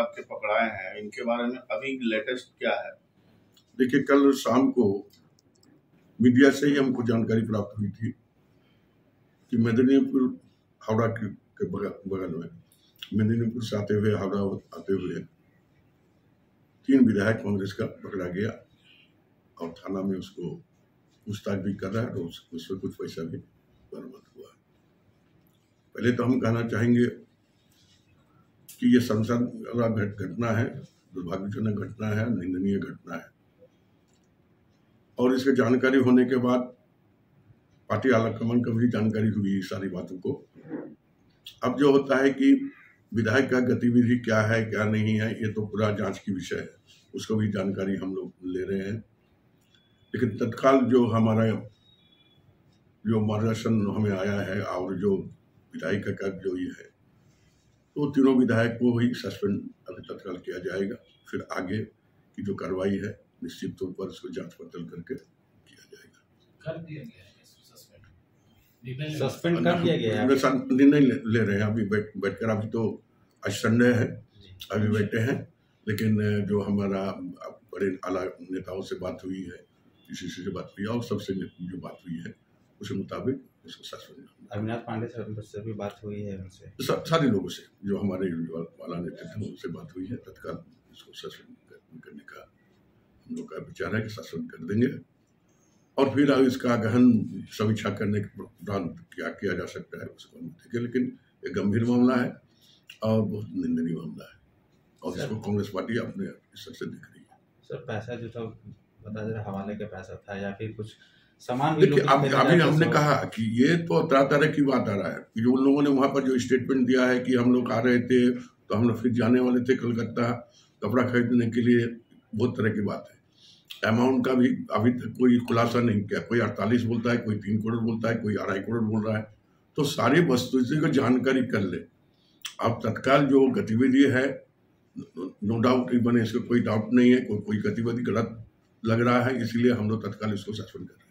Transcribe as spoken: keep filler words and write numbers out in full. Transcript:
आपके पकड़ाए हैं, इनके बारे में अभी लेटेस्ट क्या है? देखिए, कल शाम को मीडिया से ही हमको जानकारी प्राप्त हुई थी कि मेदिनीपुर हावड़ा के, के बगल, बगल में मेदिनीपुर से आते हुए हावड़ा आते हुए तीन विधायक कांग्रेस का पकड़ा गया और थाना में उसको पूछताछ भी कर रहा है, तो उस, उसमें कुछ पैसा भी बरामद हुआ है। पहले तो हम कहना चाहेंगे कि ये संसद घटना है, दुर्भाग्यजनक घटना है, निंदनीय घटना है, और इसके जानकारी होने के बाद पार्टी आलाकमान को भी जानकारी हुई सारी बातों को। अब जो होता है कि विधायक का गतिविधि क्या है क्या नहीं है, ये तो पूरा जांच की विषय है, उसको भी जानकारी हम लोग ले रहे हैं। लेकिन तत्काल जो हमारा जो मार्गदर्शन हमें आया है और जो विधायक का जो ये है, तो तीनों विधायक को ही सस्पेंड अभी तत्काल किया जाएगा। फिर आगे की जो कार्रवाई है निश्चित तौर पर उसको जांच पड़ताल करके किया जाएगा। कर दिया गया है, सस्पेंड सस्पेंड कर दिया गया है। निर्णय ले, ले रहे हैं अभी बैठ बैठकर। अभी तो आज संडे है, अभी बैठे हैं, लेकिन जो हमारा बड़े आला नेताओं से बात हुई है, किसी से बात हुई है और सबसे जो बात हुई है उसके मुताबिक उसको सस्पेंड। अविनाश पांडे से भी बात हुई है उनसे, सारे लोगों से जो हमारे आला नेता थे उनसे बात हुई है। तत्काल इसको सस्पेंड करने का हम लोग का विचार है कि सस्पेंड कर देंगे और फिर इसका गहन समीक्षा करने के उपरांत क्या किया जा सकता है उसको हम देखें। लेकिन एक गंभीर मामला है और बहुत निंदनीय मामला है और इसको कांग्रेस पार्टी अपने स्तर से देख रही है। सर, पैसा जो था बता दे रहा, हवाले का पैसा था या फिर कुछ सामान? देखिए, अब अभी हमने कहा कि ये तो तरह तरह की बात आ रहा है कि उन लोगों ने वहाँ पर जो स्टेटमेंट दिया है कि हम लोग आ रहे थे तो हम लोग फिर जाने वाले थे कलकत्ता कपड़ा खरीदने के लिए, बहुत तरह की बात है। अमाउंट का भी अभी तक कोई खुलासा नहीं किया। कोई अड़तालीस बोलता है, कोई तीन करोड़ बोलता है, कोई अढ़ाई करोड़ बोल रहा है। तो सारी वस्तुस्थिति को जानकारी कर ले। अब तत्काल जो गतिविधि है, नो डाउट बने, इसका कोई डाउट नहीं है, कोई कोई गतिविधि गलत लग रहा है, इसलिए हम लोग तत्काल इसको सस्पेंड कर रहे हैं।